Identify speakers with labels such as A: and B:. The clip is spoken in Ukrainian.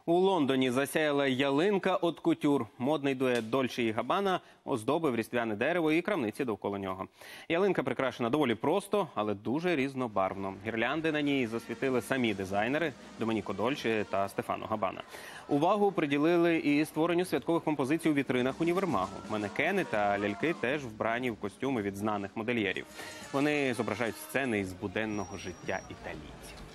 A: У Лондоні засяяла ялинка от кутюр. Модний дует Дольче і Габбана оздобив різдвяне дерево і крамниці довкола нього. Ялинка прикрашена доволі просто, але дуже різнобарвно. Гірлянди на ній засвітили самі дизайнери Доменіко Дольче та Стефано Габбана. Увагу приділили і створенню святкових композицій у вітринах універмагу. Манекени та ляльки теж вбрані в костюми від знаних модельєрів. Вони зображають сцени із буденного життя італійців.